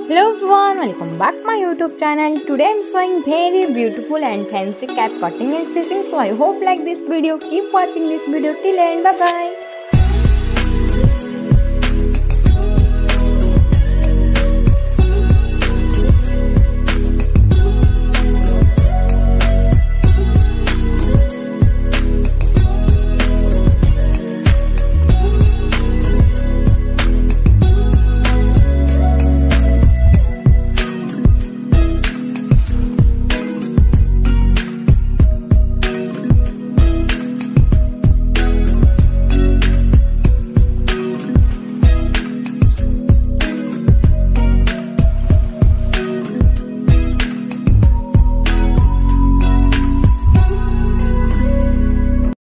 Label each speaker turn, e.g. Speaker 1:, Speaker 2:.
Speaker 1: Hello everyone, welcome back to my YouTube channel. Today I'm showing very beautiful and fancy cap cutting and stitching. So I hope like this video. Keep watching this video till end. Bye bye.